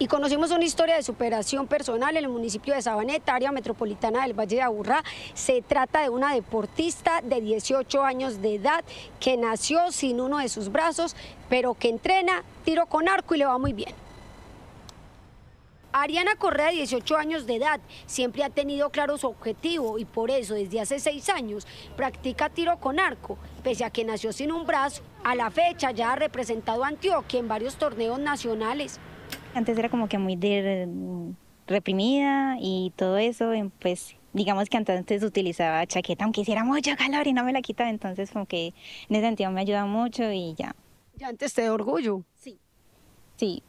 Y conocimos una historia de superación personal en el municipio de Sabaneta, área metropolitana del Valle de Aburrá. Se trata de una deportista de 18 años de edad que nació sin uno de sus brazos, pero que entrena tiro con arco y le va muy bien. Ariana Correa, de 18 años de edad, siempre ha tenido claro su objetivo y por eso desde hace 6 años practica tiro con arco. Pese a que nació sin un brazo, a la fecha ya ha representado a Antioquia en varios torneos nacionales. Antes era como que muy reprimida y todo eso, pues digamos que antes utilizaba chaqueta aunque hiciera mucho calor y no me la quitaba, entonces como que en ese sentido me ayuda mucho y ya. ¿Ya antes te da orgullo? Sí,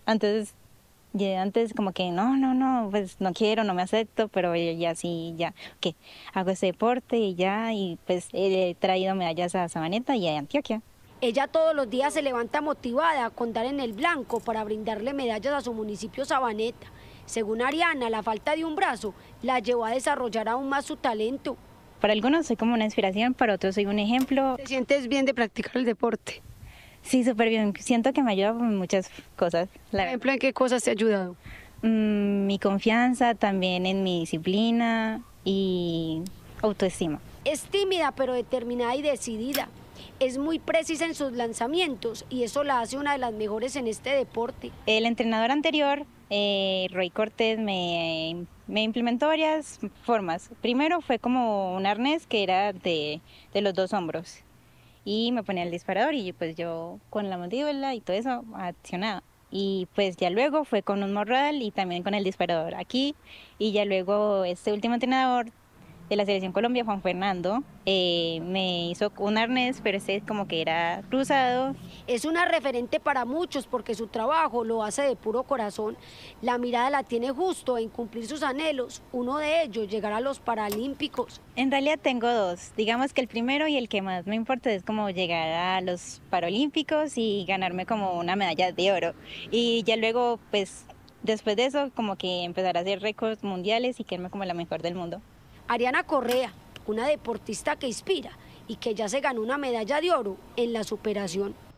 antes como que no, pues no quiero, no me acepto, pero ya sí, ya, que hago ese deporte y ya, y pues he traído medallas a Sabaneta y a Antioquia. Ella todos los días se levanta motivada con dar en el blanco para brindarle medallas a su municipio Sabaneta. Según Ariana, la falta de un brazo la llevó a desarrollar aún más su talento. Para algunos soy como una inspiración, para otros soy un ejemplo. ¿Te sientes bien de practicar el deporte? Sí, súper bien. Siento que me ayuda con muchas cosas. Por ejemplo, ¿en qué cosas te ha ayudado? Mi confianza, también en mi disciplina y autoestima. Es tímida pero determinada y decidida. Es muy precisa en sus lanzamientos y eso la hace una de las mejores en este deporte. El entrenador anterior, Roy Cortés, me implementó varias formas. Primero fue como un arnés que era de los 2 hombros y me ponía el disparador y pues yo con la mandíbula y todo eso accionaba. Y pues ya luego fue con un morral y también con el disparador aquí, y ya luego este último entrenador de la Selección Colombia, Juan Fernando, me hizo un arnés, pero ese como que era cruzado. Es una referente para muchos porque su trabajo lo hace de puro corazón. La mirada la tiene justo en cumplir sus anhelos, uno de ellos llegar a los Paralímpicos. En realidad tengo 2, digamos que el primero y el que más me importa es como llegar a los Paralímpicos y ganarme como una medalla de oro. Y ya luego, pues después de eso, como que empezar a hacer récords mundiales y quedarme como la mejor del mundo. Ariana Correa, una deportista que inspira y que ya se ganó una medalla de oro en la superación.